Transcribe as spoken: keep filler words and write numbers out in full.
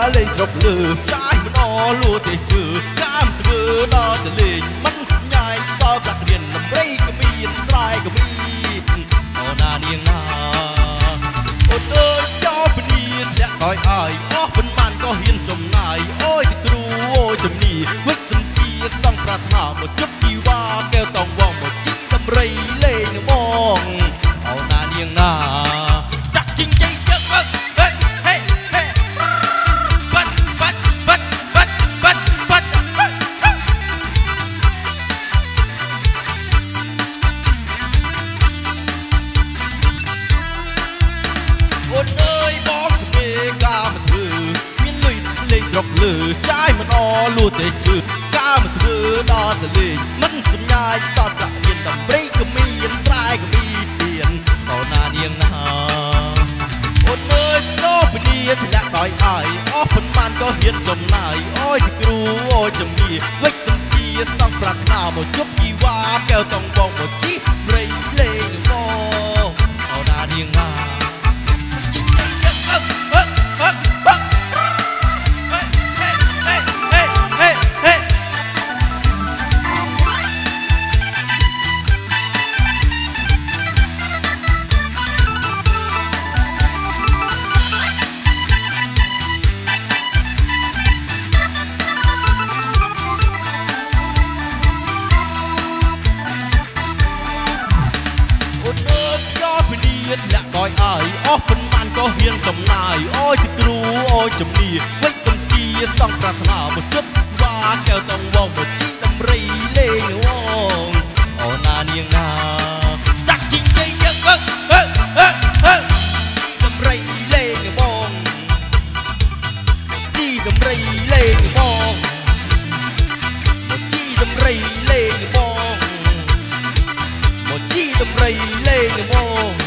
លេងស្រុកលើចាយមិនអលួទេជើកាមធ្វើដល់ទៅលេងមិនស្ញាយសល់ប្រាក់រៀនដំរីក៏មានស្រែក៏មានអូណានាងណាអូនអើយចោលពនីលាក់ឲ្យអាយអស់មិនបានក៏ហ៊ានចំណាយអូយទីគ្រូអូយចំនីវិសន្ទាសង់ប្រាថ្នាមកជប់ជីវ៉ាកែវតងវងមកជីដំរីលេងមកអូណានាងណាចាក់ជីងជ័យជឹកហេហេហេបាត់បាត់បាត់បាត់បាត់បាត់អូនអើយបងមេកាមកធ្វើមានលុយលេងស្រុកលើចាយមិនអលួទេជឿកាមកធ្វើដល់ទៅលេងមិនសំញាយសតប្រាក់មានដំរីក៏មានស្រែក៏មានអូណានាងណាអូនអើយណូពនីធ្លាក់ដោយអាយអស់មិនបានក៏ហ៊ានចំណាយអូយគ្រូអូយចំនីវិចសន្ទាសង់ប្រាថ្នាមកជប់ជីវ៉ាកែវតងបងមកជីព្រៃលេងមកអូណានាងណាលាក់ដោយអាយអស់មិនបានក៏ហ៊ានចំណាយអូយទីគ្រូអូយចំនីវិចសន្ទាសង់ប្រាថ្នាមកជប់វ៉ាកែវតងវងមកជីដំរីលេងវងអូណានាងណាចាក់ជីងជ័យយើងហឹកហឹកហឹកហឹកដំរីលេងវងជីដំរីលេងវងមកជីដំរីលេងវងមកជីដំរីលេងវង